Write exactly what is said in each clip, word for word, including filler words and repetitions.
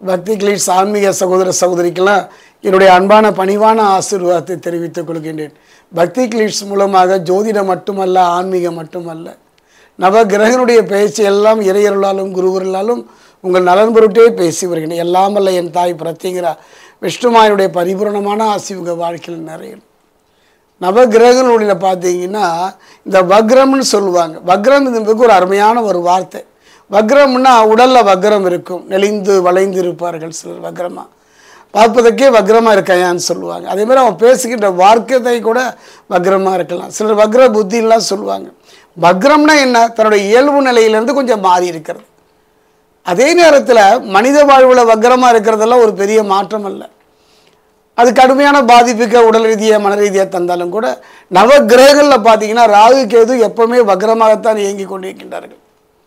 பக்தி கிளீட்ஸ் ஆன்மீக சகோதர சகோதரிக்கெல்லாம் என்னுடைய அன்பான பணிவான ஆசீர்வாதத்தை தெரிவித்துக் கொள்கின்றேன். பக்தி கிளீட்ஸ் மூலமாக ஜோதிடம் மட்டுமல்ல, ஆன்மீகம் மட்டுமல்ல, நவ கிரகனுடைய பேச்சு எல்லாம் இறையருளாலும் குருவர்களாலும் உங்கள் நலன் பொருட்டே பேசி வருகின்றேன். எல்லாம் அல்ல என் தாய் பிரத்திங்கிற விஷ்ணுமாயனுடைய பரிபூர்ணமான ஆசி உங்கள் வாழ்க்கையில் நிறைய நவ கிரகங்களுடைய பார்த்தீங்கன்னா இந்த வக்ரம்னு சொல்லுவாங்க. வக்ரம் என்பதுக்கு ஒரு அருமையான ஒரு வார்த்தை. வக்ரம்னா உடலில் வக்ரம் இருக்கும், நெளிந்து வளைந்து இருப்பார்கள் சிலர். வக்ரமாக பார்ப்பதற்கே வக்ரமாக இருக்கையான்னு சொல்லுவாங்க. அதே மாதிரி அவன் பேசுகின்ற வார்த்தை கூட வக்ரமாக இருக்கலாம். சிலர் வக்ர புத்தின்லாம் சொல்லுவாங்க. வக்ரம்னா என்ன? தன்னுடைய இயல்பு நிலையிலேருந்து கொஞ்சம் மாறி இருக்கிறது. அதே நேரத்தில் மனித வாழ்வில் வக்ரமாக இருக்கிறதெல்லாம் ஒரு பெரிய மாற்றம் அல்ல. அது கடுமையான பாதிப்புக்கு உடல் ரீதியாக மன ரீதியாக தந்தாலும் கூட நவ கிரகங்களில் பார்த்தீங்கன்னா ராகு கேது எப்பவுமே வக்ரமாகத்தான் இயங்கி கொண்டிருக்கின்றார்கள்.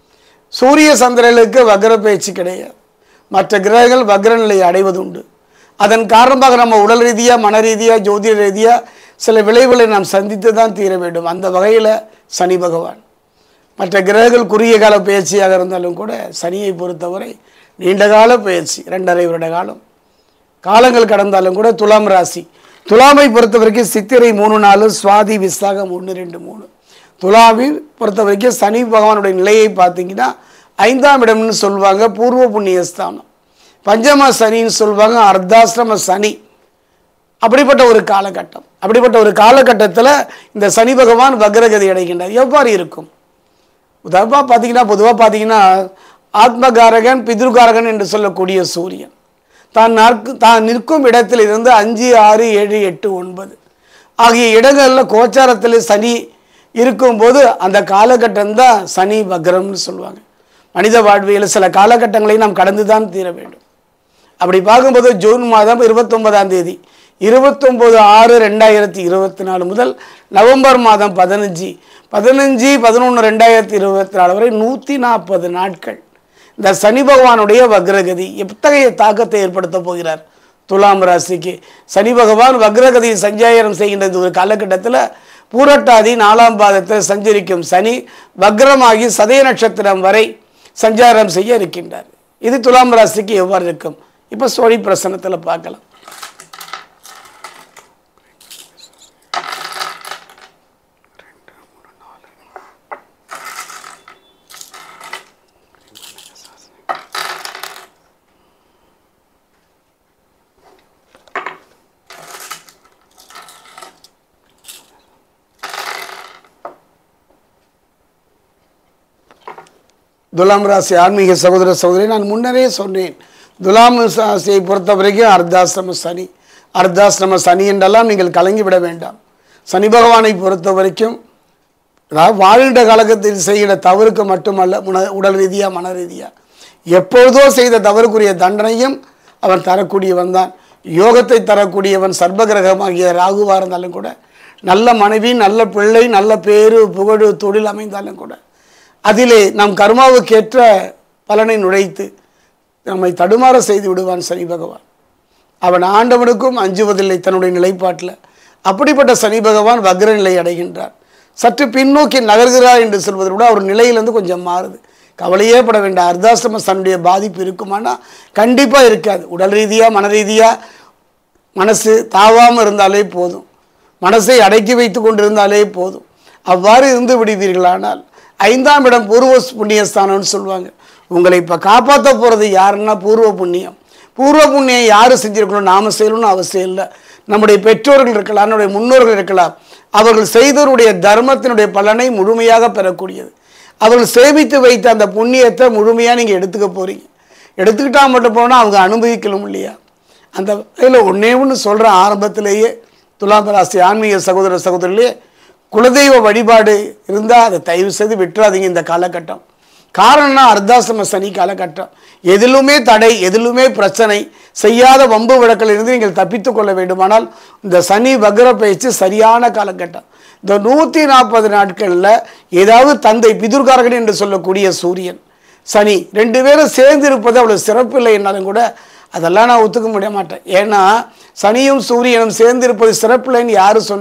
சூரிய சந்திரனுக்கு வக்ர பேச்சு கிடையாது. மற்ற கிரகங்கள் வக்ர நிலையை அடைவது உண்டு. அதன் காரணமாக நம்ம உடல் ரீதியாக மன ரீதியாக ஜோதிட ரீதியாக சில விளைவுகளை நாம் சந்தித்து தான் தீர வேண்டும். அந்த வகையில் சனி பகவான் மற்ற கிரகங்கள் குறுகிய கால பயிற்சியாக இருந்தாலும் கூட சனியை பொறுத்தவரை நீண்டகால பயிற்சி, ரெண்டரை வருட காலம் காலங்கள் கடந்தாலும் கூட துலாம் ராசி. துலாமை பொறுத்த வரைக்கும் சித்திரை மூணு நாலு, சுவாதி விசாகம் ஒன்று ரெண்டு மூணு. துலாமை பொறுத்த வரைக்கும் சனி பகவானுடைய நிலையை பார்த்தீங்கன்னா ஐந்தாம் இடம்னு சொல்லுவாங்க, பூர்வ புண்ணிய ஸ்தானம். பஞ்சம சனின்னு சொல்லுவாங்க, அர்த்தாசிரம சனி. அப்படிப்பட்ட ஒரு காலகட்டம். அப்படிப்பட்ட ஒரு காலகட்டத்தில் இந்த சனி பகவான் வக்ரகதி அடைகின்றார். எவ்வாறு இருக்கும்? உதாரணமாக பார்த்தீங்கன்னா பொதுவாக பார்த்தீங்கன்னா ஆத்மகாரகன் பித்ருகாரகன் என்று சொல்லக்கூடிய சூரியன் தான் நற்கு தான் நிற்கும் இடத்தில் இருந்து அஞ்சு ஆறு ஏழு எட்டு ஒன்பது ஆகிய இடங்களில் கோச்சாரத்தில் சனி இருக்கும்போது அந்த காலகட்டம் தான் சனி வக்ரம்னு சொல்லுவாங்க. மனித வாழ்வியல் சில காலகட்டங்களை நாம் கடந்து தான் தீர வேண்டும். அப்படி பார்க்கும்போது ஜூன் மாதம் இருபத்தொன்பதாம் தேதி இருபத்தொம்போது ஆறு ரெண்டாயிரத்தி இருபத்தி நாலு முதல் நவம்பர் மாதம் பதினஞ்சு பதினஞ்சு பதினொன்று ரெண்டாயிரத்தி இருபத்தி நாலு வரை நூற்றி நாற்பது நாட்கள் இந்த சனி பகவானுடைய வக்ரகதி எத்தகைய தாக்கத்தை ஏற்படுத்த போகிறார் துலாம் ராசிக்கு? சனி பகவான் வக்ரகதி சஞ்சாரம் செய்கின்ற ஒரு காலகட்டத்தில் பூரட்டாதி நாலாம் பாதத்தில் சஞ்சரிக்கும் சனி வக்ரமாகி சதய நட்சத்திரம் வரை சஞ்சாரம் செய்ய இருக்கின்றார். இது துலாம் ராசிக்கு எவ்வாறு இருக்கும்? இப்போ சோழி பிரசனத்தில் பார்க்கலாம். துலாம் ராசி ஆன்மீக சகோதர சகோதரி, நான் முன்னரே சொன்னேன், துலாம் ராசியை பொறுத்த வரைக்கும் அர்த்தாசிரம சனி. அர்த்தாசிரம சனி என்றெல்லாம் நீங்கள் கலங்கிவிட வேண்டாம். சனி பகவானை பொறுத்த வரைக்கும் அதாவது வாழ்கின்ற காலகத்தில் செய்கிற தவறுக்கு மட்டுமல்ல, உண உடல் ரீதியாக மன ரீதியாக எப்பொழுதோ செய்த தவறுக்குரிய தண்டனையும் அவன் தரக்கூடியவன் தான். யோகத்தை தரக்கூடியவன் சர்வகிரகமாகிய ராகுவாக இருந்தாலும் கூட, நல்ல மனைவி, நல்ல பிள்ளை, நல்ல பேரு புகழ் தொழில் அமைந்தாலும் கூட அதிலே நாம் கர்மாவுக்கேற்ற பலனை நுழைத்து நம்மை தடுமாற செய்து விடுவான் சனி பகவான். அவன் ஆண்டவனுக்கும் அஞ்சுவதில்லை தன்னுடைய நிலைப்பாட்டில். அப்படிப்பட்ட சனி பகவான் வக்ர நிலை அடைகின்றார். சற்று பின்னோக்கி நகர்கிறார் என்று சொல்வதை விட அவர் நிலையிலேருந்து கொஞ்சம் மாறுது. கவலையே பட வேண்டாம். அர்த்தாசிரம சனுடைய பாதிப்பு இருக்குமானா கண்டிப்பாக இருக்காது. உடல் ரீதியாக மன ரீதியாக மனசு தாவாமல் இருந்தாலே போதும், மனசை அடக்கி வைத்து கொண்டிருந்தாலே போதும். அவ்வாறு இருந்து விடுவீர்களானால் ஐந்தாம் இடம் பூர்வ புண்ணியஸ்தானம்னு சொல்லுவாங்க. உங்களை இப்போ காப்பாற்ற போகிறது யாருன்னா பூர்வ புண்ணியம். பூர்வ புண்ணியம் யார் செஞ்சுருக்கணும், நாம் செய்யணும்னு அவசியம் இல்லை. நம்முடைய பெற்றோர்கள் இருக்கலாம், நம்முடைய முன்னோர்கள் இருக்கலாம். அவர்கள் செய்தவருடைய தர்மத்தினுடைய பலனை முழுமையாக பெறக்கூடியது. அவர்கள் சேமித்து வைத்த அந்த புண்ணியத்தை முழுமையாக நீங்கள் எடுத்துக்க போகிறீங்க. எடுத்துக்கிட்டால் மட்டும் போனால் அவங்க அனுபவிக்கணும் இல்லையா? அந்த வகையில் ஒன்றே ஒன்று சொல்கிறேன். ஆரம்பத்திலேயே துலாம் ராசி ஆன்மீக சகோதர சகோதரிலே குலதெய்வ வழிபாடு இருந்தால் அதை தயவு செய்து விட்டுறாதீங்க இந்த காலகட்டம். காரணம்னா அர்த்தாசிரம சனி காலகட்டம். எதிலுமே தடை, எதிலுமே பிரச்சனை, செய்யாத வம்பு வழக்கிலிருந்து நீங்கள் தப்பித்து கொள்ள வேண்டுமானால் இந்த சனி வக்ர பயிற்சி சரியான காலகட்டம். இந்த நூற்றி நாற்பது நாட்களில் ஏதாவது தந்தை பிதுர்காரகன் என்று சொல்லக்கூடிய சூரியன் சனி ரெண்டு பேரும் சேர்ந்து இருப்பது அவ்வளோ சிறப்பு இல்லை என்னாலும் கூட அதெல்லாம் நான் ஒத்துக்க முடிய மாட்டேன். ஏன்னா சனியும் சூரியனும் சேர்ந்து இருப்பது சிறப்பு இல்லைன்னு யாரும் சொன்னா?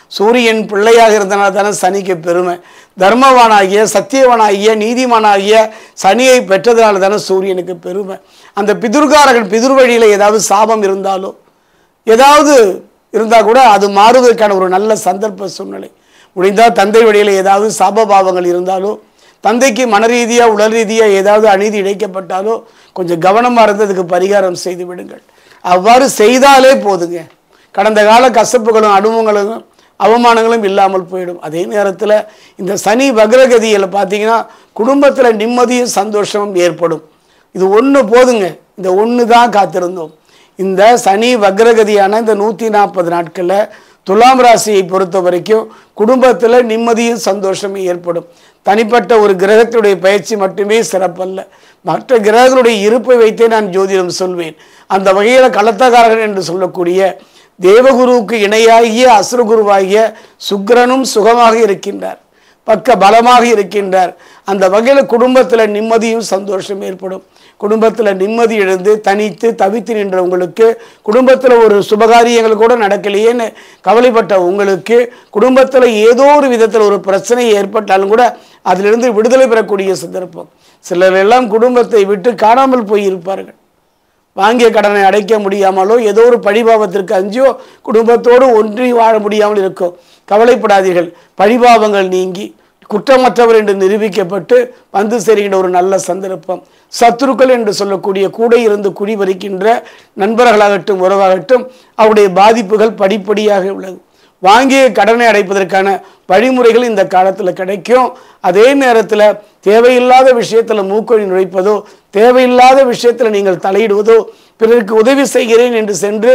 சூரியன் பிள்ளையாக இருந்தனால தானே சனிக்கு பெருமை. தர்மவானாகிய சத்தியவானாகிய நீதிமானாகிய சனியை பெற்றதுனால தானே சூரியனுக்கு பெருமை. அந்த பிதுர்காரகன் பிதுர் வழியில் ஏதாவது சாபம் இருந்தாலோ ஏதாவது இருந்தால் கூட அது மாறுவதற்கான ஒரு நல்ல சந்தர்ப்ப சூழ்நிலை. முடிந்தால் தந்தை வழியில் ஏதாவது சாபபாவங்கள் இருந்தாலோ தந்தைக்கு மன ரீதியாக உடல் ரீதியாக ஏதாவது அநீதி இழைக்கப்பட்டாலோ கொஞ்சம் கவனமாக இருந்ததுக்கு பரிகாரம் செய்து விடுங்கள். அவ்வாறு செய்தாலே போதுங்க. கடந்த கால கசப்புகளும் அனுபவங்களும் அவமானங்களும் இல்லாமல் போயிடும். அதே நேரத்தில் இந்த சனி வக்ரகதியில் பார்த்தீங்கன்னா குடும்பத்தில் நிம்மதியும் சந்தோஷமும் ஏற்படும். இது ஒன்று போதுங்க. இந்த ஒன்று தான் காத்திருந்தோம். இந்த சனி வக்ரகதியான இந்த நூற்றி நாற்பது நாட்களில் துலாம் ராசியை பொறுத்த வரைக்கும் குடும்பத்தில் நிம்மதியும் சந்தோஷமும் ஏற்படும். தனிப்பட்ட ஒரு கிரகத்துடைய பயிற்சி மட்டுமே சிறப்பல்ல, மற்ற கிரகங்களுடைய இருப்பை வைத்தே நான் ஜோதிடம் சொல்வேன். அந்த வகையில் கலத்தகாரகன் என்று சொல்லக்கூடிய தேவகுருவுக்கு இணையாகிய அசுரகுருவாகிய சுக்கிரனும் சுகமாக இருக்கின்றார், பக்க பலமாக இருக்கின்றார். அந்த வகையில் குடும்பத்தில் நிம்மதியும் சந்தோஷம் ஏற்படும். குடும்பத்தில் நிம்மதி இழந்து தனித்து தவித்து நின்ற உங்களுக்கு, குடும்பத்தில் ஒரு சுபகாரியங்கள் கூட நடக்கலையேன்னு கவலைப்பட்ட உங்களுக்கு, குடும்பத்தில் ஏதோ ஒரு விதத்தில் ஒரு பிரச்சனை ஏற்பட்டாலும் கூட அதிலிருந்து விடுதலை பெறக்கூடிய சந்தர்ப்பம். சிலர் எல்லாம் குடும்பத்தை விட்டு காணாமல் போயிருப்பார்கள். வாங்கிய கடனை அடைக்க முடியாமலோ ஏதோ ஒரு பழிபாவத்திற்கு அஞ்சியோ குடும்பத்தோடு ஒன்றி வாழ முடியாமல் இருக்கும். கவலைப்படாதீர்கள். பழிபாவங்கள் நீங்கி குற்றமற்றவர் என்று நிரூபிக்கப்பட்டு வந்து சேருகின்ற ஒரு நல்ல சந்தர்ப்பம். சத்துருக்கள் என்று சொல்லக்கூடிய கூட இருந்து குடிபறிக்கின்ற நண்பர்களாகட்டும் உறவாகட்டும் அவருடைய பாதிப்புகள் படிப்படியாக உள்ளது. வாங்கிய கடனை அடைப்பதற்கான வழிமுறைகள் இந்த காலத்தில் கிடைக்கும். அதே நேரத்தில் தேவையில்லாத விஷயத்தில் மூக்கொழி நுழைப்பதோ தேவையில்லாத விஷயத்தில் நீங்கள் தலையிடுவதோ பிறருக்கு உதவி செய்கிறேன் என்று சென்று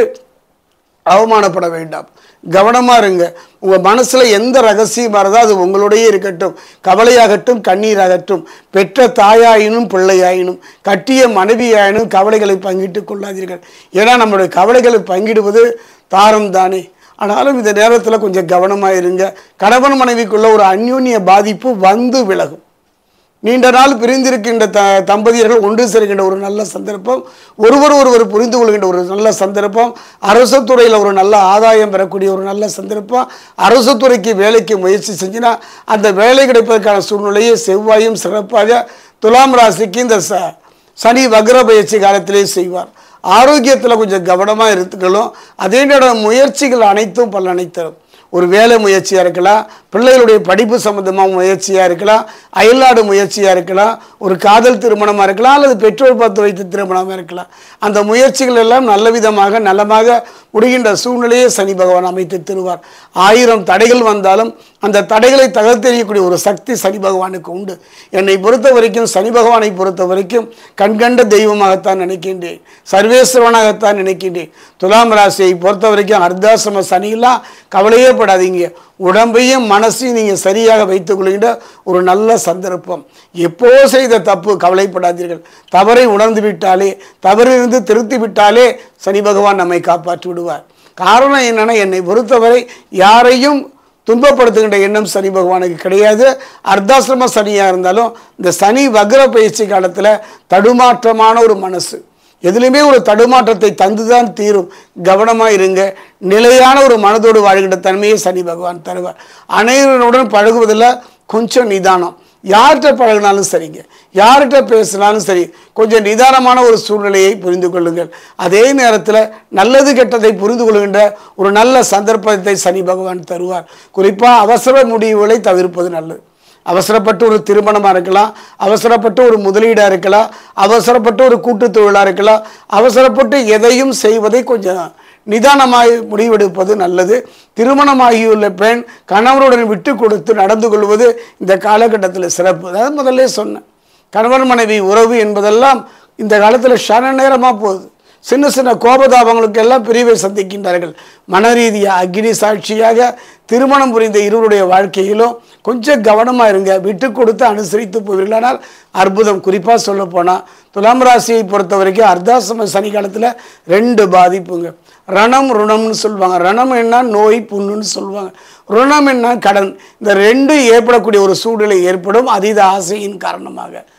அவமானப்பட வேண்டாம். கவனமாக இருங்க. உங்கள் மனசில் எந்த ரகசியம் வருதோ அது உங்களுடைய இருக்கட்டும். கவலையாகட்டும் கண்ணீராகட்டும், பெற்ற தாயாயினும் பிள்ளையாயினும் கட்டிய மனைவியாயினும் கவலைகளை பங்கிட்டு கொள்ளாதீர்கள். ஏன்னா நம்முடைய கவலைகளை பங்கிடுவது தாரம் தானே. ஆனாலும் இந்த நேரத்தில் கொஞ்சம் கவனமாக இருங்க. கணவன் மனைவிக்குள்ள ஒரு அந்யோன்ய பாதிப்பு வந்து விலகும். நீண்ட நாள் பிரிந்திருக்கின்ற த தம்பதியர்கள் ஒன்று சேர்கின்ற ஒரு நல்ல சந்தர்ப்பம், ஒருவர் ஒருவர் புரிந்து கொள்கின்ற ஒரு நல்ல சந்தர்ப்பம், அரசு துறையில் ஒரு நல்ல ஆதாயம் பெறக்கூடிய ஒரு நல்ல சந்தர்ப்பம். அரசு துறைக்கு வேலைக்கு முயற்சி செஞ்சினா அந்த வேலை கிடைப்பதற்கான சூழ்நிலையை செவ்வாயும் சிறப்பாக துலாம் ராசிக்கு இந்த ச சனி வக்ர பயிற்சி காலத்திலே செய்வார். ஆரோக்கியத்தில் கொஞ்சம் கவனமாக இருந்துக்கணும். அதே நேரம் முயற்சிகள் அனைத்தும் பலனை தரும். ஒரு வேலை முயற்சியாக இருக்கலாம், பிள்ளைகளுடைய படிப்பு சம்பந்தமாக முயற்சியாக இருக்கலாம், அயல்நாடு முயற்சியாக இருக்கலாம், ஒரு காதல் திருமணமாக இருக்கலாம், அல்லது பெற்றோர் பார்த்து வைத்த திருமணமாக இருக்கலாம். அந்த முயற்சிகள் எல்லாம் நல்ல விதமாக நலமாக முடிகின்ற சூழ்நிலையை சனி பகவான் அமைத்து தருவார். ஆயிரம் தடைகள் வந்தாலும் அந்த தடைகளை தகர்த்தெறியக்கூடிய ஒரு சக்தி சனி பகவானுக்கு உண்டு. என்னை பொறுத்த வரைக்கும் சனி பகவானை பொறுத்த வரைக்கும் கண்கண்ட தெய்வமாகத்தான் நினைக்கின்றேன், சர்வேஸ்வரனாகத்தான் நினைக்கின்றேன். துலாம் ராசியை பொறுத்த வரைக்கும் அர்த்தாசிரம சனியெல்லாம் கவலையே படாதீங்க. உடம்பையும் மனசையும் நீங்கள் சரியாக வைத்துக் கொள்கின்ற ஒரு நல்ல சந்தர்ப்பம். எப்போ செய்த தப்பு கவலைப்படாதீர்கள். தவறை உணர்ந்து விட்டாலே, தவறிலிருந்து திருத்தி விட்டாலே சனி பகவான் நம்மை காப்பாற்றி விடுவார். காரணம் என்னன்னா, என்னை பொறுத்தவரை யாரையும் துன்பப்படுத்துகின்ற எண்ணம் சனி பகவானுக்கு கிடையாது. அர்த்தாசிரம சனியாக இருந்தாலும் இந்த சனி வக்ர பயிற்சி காலத்தில் தடுமாற்றமான ஒரு மனசு, எதுலையுமே ஒரு தடுமாற்றத்தை தந்துதான் தீரும். கவனமாக இருங்க. நிலையான ஒரு மனதோடு வாழ்கின்ற தன்மையை சனி பகவான் தருவார். அனைவருடன் பழகுவதில் கொஞ்சம் நிதானம். யார்கிட்ட பழகினாலும் சரிங்க, யார்கிட்ட பேசினாலும் சரி, கொஞ்சம் நிதானமான ஒரு சூழ்நிலையை புரிந்து கொள்ளுங்கள். அதே நேரத்தில் நல்லது கெட்டதை புரிந்து கொள்கின்ற ஒரு நல்ல சந்தர்ப்பத்தை சனி பகவான் தருவார். குறிப்பாக அவசர முடிவுகளை தவிர்ப்பது நல்லது. அவசரப்பட்டு ஒரு திருமணமாக இருக்கலாம், அவசரப்பட்டு ஒரு முதலீடாக இருக்கலாம், அவசரப்பட்டு ஒரு கூட்டு தொழிலாக இருக்கலாம், அவசரப்பட்டு எதையும் செய்வதை கொஞ்சம் நிதானமாய் முடிவெடுப்பது நல்லது. திருமணமாகியுள்ள பெண் கணவருடன் விட்டு கொடுத்து நடந்து கொள்வது இந்த காலகட்டத்தில் சிறப்பு. அதாவது முதல்ல சொன்னேன், கணவன் மனைவி உறவு என்பதெல்லாம் இந்த காலத்தில் ஷன நேரமாக போகுது. சின்ன சின்ன கோபதாபங்களுக்கு எல்லாம் பிரிவை சந்திக்கின்றார்கள். மன ரீதியாக அக்னி சாட்சியாக திருமணம் புரிந்த இருவருடைய வாழ்க்கையிலும் கொஞ்சம் கவனமாக இருங்க. விட்டு கொடுத்து அனுசரித்து போவீர்களானால் அற்புதம். குறிப்பாக சொல்ல போனால் துலாம் ராசியை பொறுத்த வரைக்கும் அர்த்தாசிரம சனி காலத்தில் ரெண்டு பாதிப்புங்க. ரணம் ருணம்னு சொல்லுவாங்க. ரணம் என்ன நோய் புண்ணுன்னு சொல்லுவாங்க, ருணம் என்ன கடன். இந்த ரெண்டும் ஏற்படக்கூடிய ஒரு சூழ்நிலை ஏற்படும் அதீத ஆசையின் காரணமாக.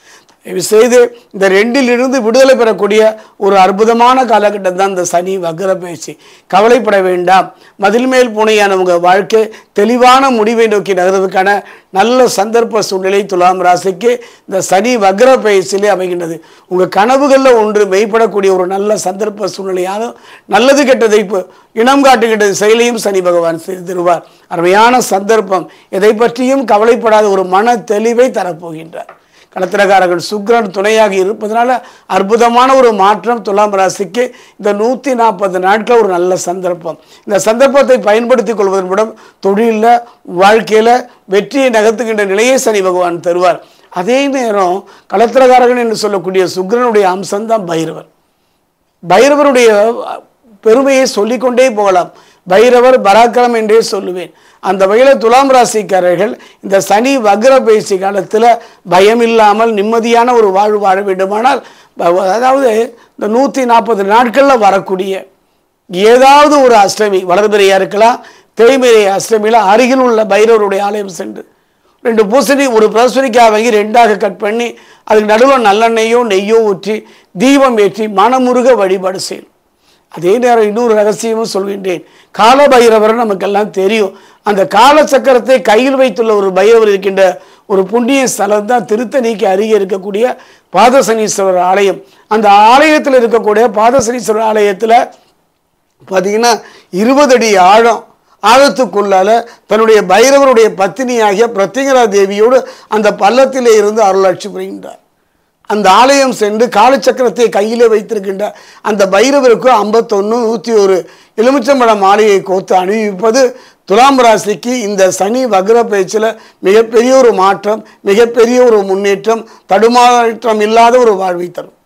செய்து இந்த ரெண்டிலிருந்து விடுதலை பெறக்கூடிய ஒரு அற்புதமான காலகட்டம் தான் இந்த சனி வக்ர பயிற்சி. கவலைப்பட வேண்டாம். மதில் மேல் பூனையான உங்கள் வாழ்க்கை தெளிவான முடிவை நோக்கி நகர்வதற்கான நல்ல சந்தர்ப்ப சூழ்நிலை துலாம் ராசிக்கு இந்த சனி வக்ர பயிற்சியிலே அமைகின்றது. உங்கள் கனவுகளில் ஒன்று மெய்ப்படக்கூடிய ஒரு நல்ல சந்தர்ப்ப சூழ்நிலையாக நல்லது கெட்டதை இப்போ இனம் காட்டுகின்ற செயலையும் சனி பகவான் செய்து தருவார். அருமையான சந்தர்ப்பம். எதை பற்றியும் கவலைப்படாத ஒரு மன தெளிவை தரப்போகின்றார். களத்திரக்காரர்கள் சுக்கிரன் துணையாக இருப்பதனால அற்புதமான ஒரு மாற்றம் துலாம் ராசிக்கு இந்த நூற்றி நாற்பது நாட்கள் ஒரு நல்ல சந்தர்ப்பம். இந்த சந்தர்ப்பத்தை பயன்படுத்திக் கொள்வதன் மூலம் தொழிலில் வாழ்க்கையில் வெற்றியை நகர்த்துகின்ற நிலையை சனி பகவான் தருவார். அதே நேரம் களத்திரக்காரர்கள் என்று சொல்லக்கூடிய சுக்கிரனுடைய அம்சம்தான் பைரவர். பைரவருடைய பெருமையை சொல்லிக்கொண்டே போகலாம். பைரவர் பராக்கிரம் என்றே சொல்லுவேன். அந்த வகையில் துலாம் ராசிக்காரர்கள் இந்த சனி வக்ர பயிற்சி காலத்தில் பயம் இல்லாமல் நிம்மதியான ஒரு வாழ்வு வாழ வேண்டுமானால், அதாவது இந்த நூற்றி நாற்பது நாட்களில் வரக்கூடிய ஏதாவது ஒரு அஷ்டமி, வளர்பிறையாக இருக்கலாம், தேய்பிறை அஷ்டமியில் அருகில் உள்ள பைரவருடைய ஆலயம் சென்று ரெண்டு பூசணி ஒரு பிரசுரிக்காய் வாங்கி ரெண்டாக கட் பண்ணி அதுக்கு நடுவில் நல்லெண்ணெயோ நெய்யோ ஊற்றி தீபம் ஏற்றி மனமுருக வழிபாடு செய்யும். அதே நேரம் இன்னொரு ரகசியமும் சொல்கின்றேன். கால பைரவர் நமக்கெல்லாம் தெரியும். அந்த கால சக்கரத்தை கையில் வைத்துள்ள ஒரு பைரவர் இருக்கின்ற ஒரு புண்ணிய ஸ்தலம் தான் திருத்தணிக்கு அருகே இருக்கக்கூடிய பாதசனீஸ்வரர் ஆலயம். அந்த ஆலயத்தில் இருக்கக்கூடிய பாதசனீஸ்வரர் ஆலயத்தில் பார்த்தீங்கன்னா இருபது அடி ஆழம், ஆழத்துக்குள்ளால தன்னுடைய பைரவருடைய பத்தினியாகிய பிரத்யங்கரா தேவியோடு அந்த பள்ளத்திலே இருந்து அருளாட்சி புரிகின்றார். அந்த ஆலயம் சென்று காலச்சக்கரத்தை கையிலே வைத்திருக்கின்ற அந்த பைரவருக்கு ஐம்பத்தொன்று நூற்றி ஒரு எலுமிச்சம்பழ மாலையை கோத்து அணிவிப்பது துலாம் ராசிக்கு இந்த சனி வக்ர பயிற்சியில் மிகப்பெரிய ஒரு மாற்றம், மிகப்பெரிய ஒரு முன்னேற்றம், தடுமாற்றம் இல்லாத ஒரு வாழ்வை தரும்.